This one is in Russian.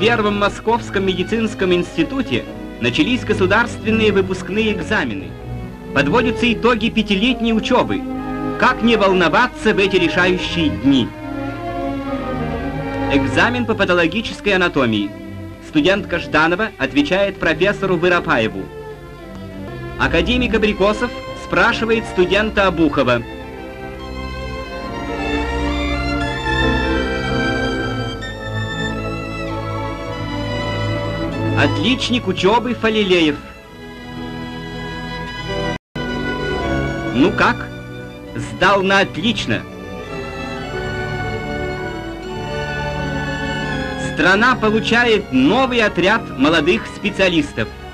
Первом Московском медицинском институте начались государственные выпускные экзамены. Подводятся итоги пятилетней учебы. Как не волноваться в эти решающие дни? Экзамен по патологической анатомии. Студентка Жданова отвечает профессору Выропаеву. Академик Абрикосов спрашивает студента Обухова. Отличник учебы Фалилеев. Ну как? Сдал на отлично. Страна получает новый отряд молодых специалистов.